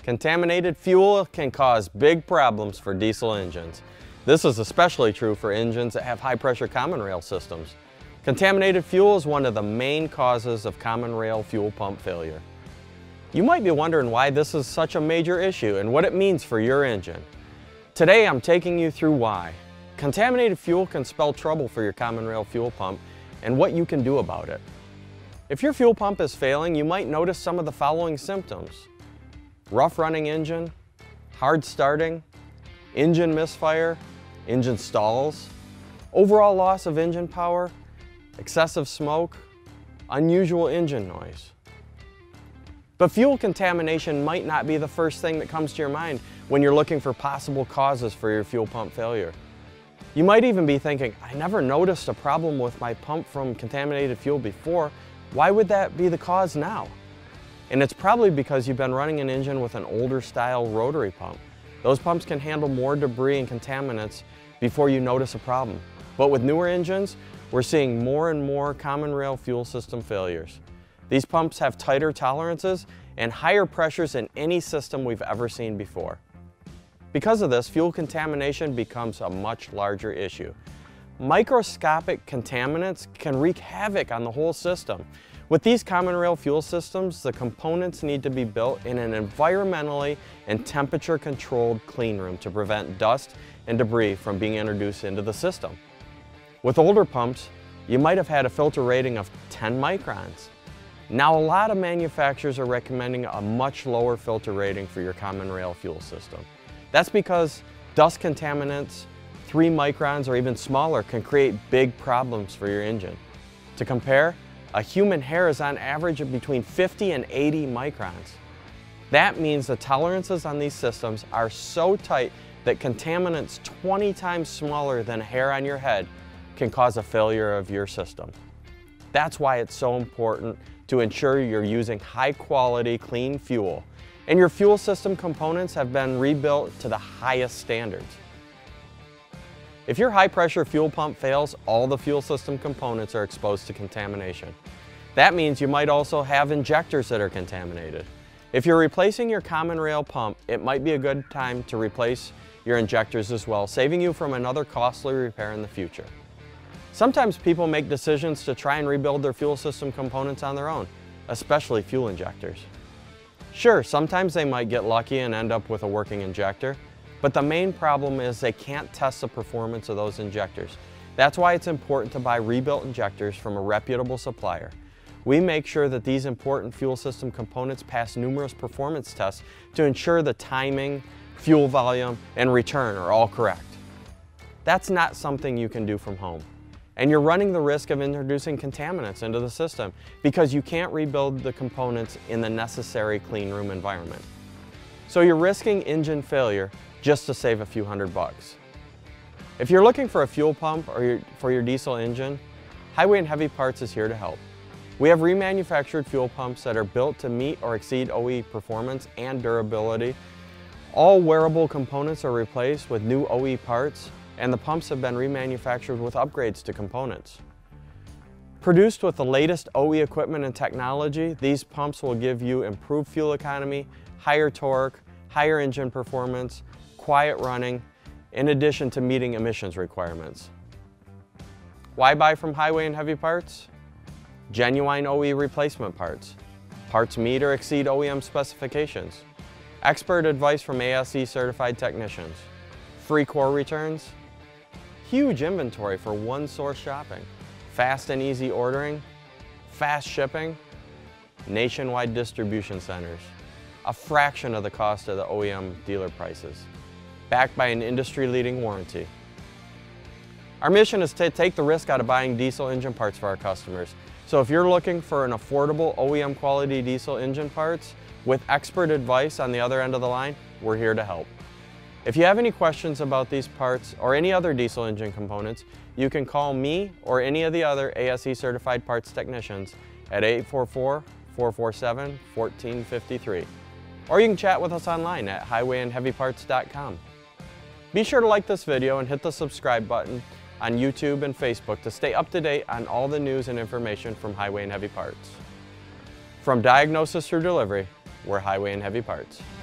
Contaminated fuel can cause big problems for diesel engines. This is especially true for engines that have high-pressure common rail systems. Contaminated fuel is one of the main causes of common rail fuel pump failure. You might be wondering why this is such a major issue and what it means for your engine. Today I'm taking you through why. Contaminated fuel can spell trouble for your common rail fuel pump and what you can do about it. If your fuel pump is failing, you might notice some of the following symptoms: rough running engine, hard starting, engine misfire, engine stalls, overall loss of engine power, excessive smoke, unusual engine noise. But fuel contamination might not be the first thing that comes to your mind when you're looking for possible causes for your fuel pump failure. You might even be thinking, I never noticed a problem with my pump from contaminated fuel before. Why would that be the cause now? And it's probably because you've been running an engine with an older style rotary pump. Those pumps can handle more debris and contaminants before you notice a problem. But with newer engines, we're seeing more and more common rail fuel system failures. These pumps have tighter tolerances and higher pressures than any system we've ever seen before. Because of this, fuel contamination becomes a much larger issue. Microscopic contaminants can wreak havoc on the whole system. With these common rail fuel systems, the components need to be built in an environmentally and temperature-controlled clean room to prevent dust and debris from being introduced into the system. With older pumps, you might have had a filter rating of 10 microns. Now, a lot of manufacturers are recommending a much lower filter rating for your common rail fuel system. That's because dust contaminants 3 microns or even smaller can create big problems for your engine. To compare, a human hair is on average of between 50 and 80 microns. That means the tolerances on these systems are so tight that contaminants 20 times smaller than a hair on your head can cause a failure of your system. That's why it's so important to ensure you're using high quality, clean fuel, and your fuel system components have been rebuilt to the highest standards. If your high pressure fuel pump fails, all the fuel system components are exposed to contamination. That means you might also have injectors that are contaminated. If you're replacing your common rail pump, it might be a good time to replace your injectors as well, saving you from another costly repair in the future. Sometimes people make decisions to try and rebuild their fuel system components on their own, especially fuel injectors. Sure, sometimes they might get lucky and end up with a working injector, but the main problem is they can't test the performance of those injectors. That's why it's important to buy rebuilt injectors from a reputable supplier. We make sure that these important fuel system components pass numerous performance tests to ensure the timing, fuel volume, and return are all correct. That's not something you can do from home. And you're running the risk of introducing contaminants into the system because you can't rebuild the components in the necessary clean room environment. So you're risking engine failure just to save a few $100. If you're looking for a fuel pump for your diesel engine, Highway and Heavy Parts is here to help. We have remanufactured fuel pumps that are built to meet or exceed OE performance and durability. All wearable components are replaced with new OE parts, and the pumps have been remanufactured with upgrades to components. Produced with the latest OE equipment and technology, these pumps will give you improved fuel economy, higher torque, higher engine performance, quiet running, in addition to meeting emissions requirements. Why buy from Highway and Heavy Parts? Genuine OE replacement parts. Parts meet or exceed OEM specifications. Expert advice from ASE certified technicians. Free core returns. Huge inventory for one source shopping. Fast and easy ordering. Fast shipping. Nationwide distribution centers. A fraction of the cost of the OEM dealer prices. Backed by an industry-leading warranty. Our mission is to take the risk out of buying diesel engine parts for our customers. So if you're looking for an affordable OEM quality diesel engine parts with expert advice on the other end of the line, we're here to help. If you have any questions about these parts or any other diesel engine components, you can call me or any of the other ASE certified parts technicians at 844-447-1453. Or you can chat with us online at highwayandheavyparts.com. Be sure to like this video and hit the subscribe button on YouTube and Facebook to stay up to date on all the news and information from Highway and Heavy Parts. From diagnosis through delivery, we're Highway and Heavy Parts.